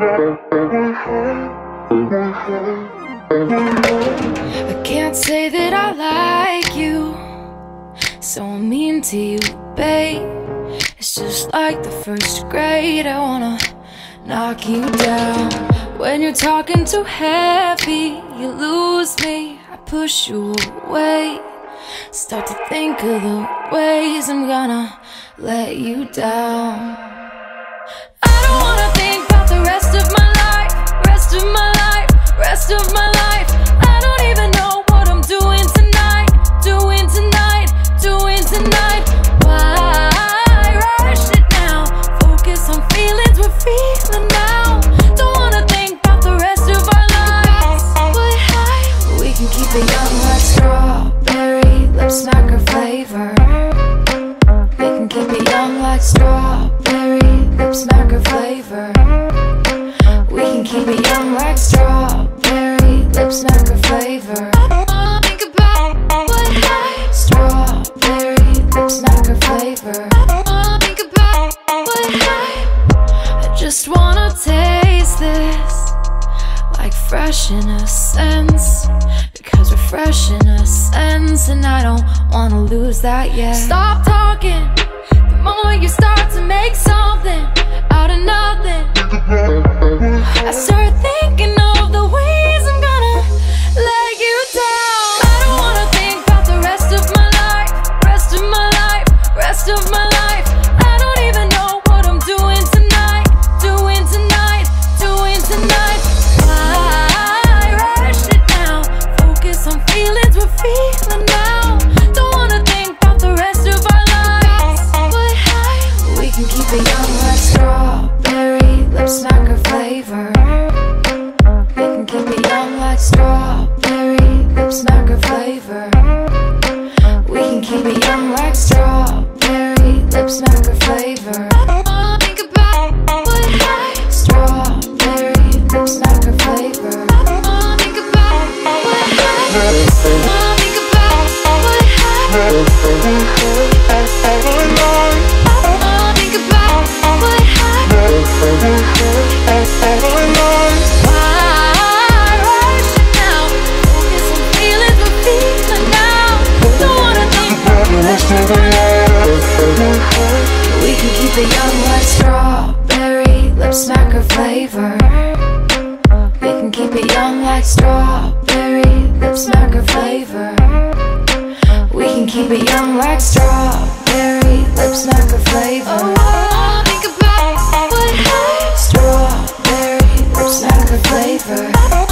I can't say that I like you, so I'm mean to you, babe. It's just like the first grade. I wanna knock you down. When you're talking too heavy, you lose me. I push you away. Start to think of the ways I'm gonna let you down. I don't wanna think about the rest of my life, rest of my life, rest of my life. I don't even know what I'm doing tonight, doing tonight, doing tonight. Why rush it now? Focus on feelings we're feeling now. Don't wanna think about the rest of our lives, but hey, we can keep it young like strawberry lip smacker flavor. We can keep it young like strawberry lip smacker flavor. We can keep it young like strawberry lip smacker flavor. Think about what I strawberry lip smacker flavor. Think about what I just wanna taste this like fresh in a sense, because we're fresh in a sense, and I don't wanna lose that yet. Stop talking the moment you start to make something out of nothing. I start thinking of the ways I'm gonna let you down. I don't wanna think about the rest of my life, rest of my life, rest of my life. I don't even know what I'm doing tonight, doing tonight, doing tonight. Why rush it now? Focus on feelings we're feeling now. Don't wanna think about the rest of our lives, but hey, we can keep it young like strawberry lip smacker flavor. We can keep it young like strawberry lip smacker flavor. We can keep it young like strawberry lip smacker flavor. Think about what I strawberry lip smacker flavor. Think about what I think about what I think about what we can keep it young like strawberry lip smacker flavor. We can keep it young like strawberry lip smacker flavor. We can keep it young like strawberry lip smacker flavor. Think about what I strawberry lip smacker flavor.